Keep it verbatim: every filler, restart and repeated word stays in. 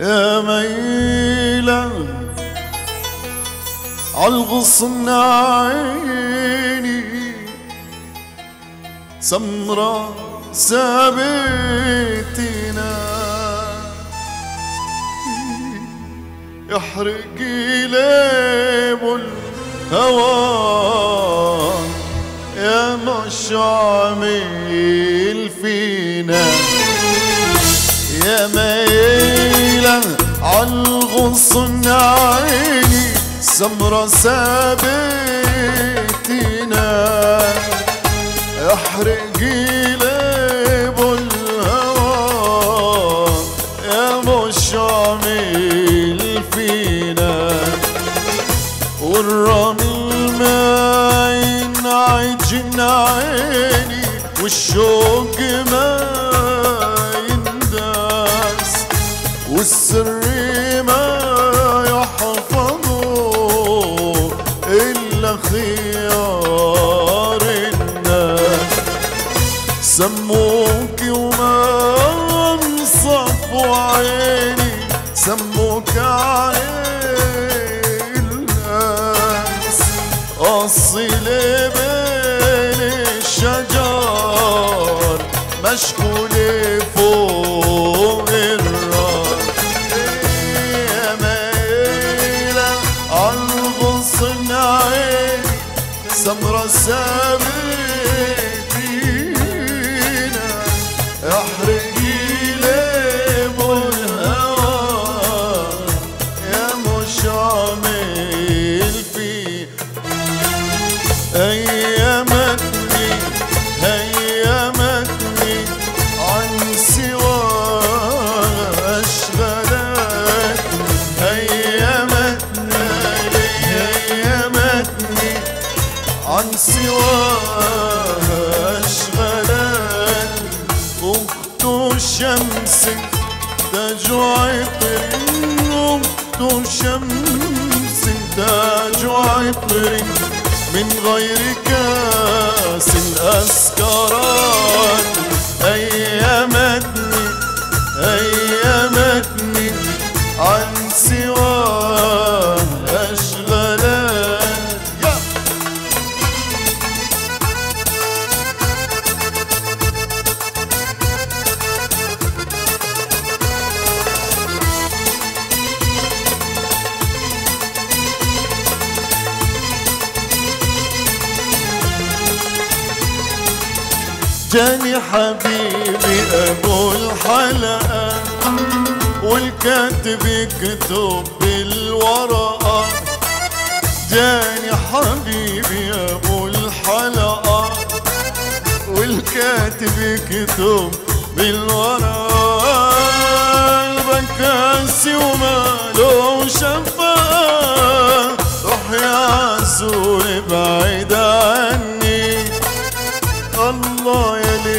يا ميلة عالغصن عيني سمرة سابتنا يحرق ليب الهوى يا مش عامل فينا يا ميلة عالغصن عيني سمرة سابتنا يحرق ليب الهوى يا مش عامل فينا والرمل ما ينعجن عيني والشوق ما ينداس والسر ما يحفظه إلا خيار الناس سموك وما انصفوا عيني سموك عين الناس أصيل بين الشجر مشكول فوق الراس يا ميلة عالغصن عيني سمرة سابتنا احرقي ليب الهوى يا مش عامل فيه أيامتني أيامتني عن سواها أشغلتني أيامتني أيامتني عن سواها أشغلتني أخت شمس تاج عطر أخت شمس تاج عطر من غير كاس الأسكرات أيامتني أيامتني عن سواه أشغلات جاني حبيبي أبو الحلقة والكاتب يكتب بالورقة جاني حبيبي أبو الحلقة والكاتب يكتب بالورقة البكاسي وماله شفاء روح يا عسول بعيد عني الله يلي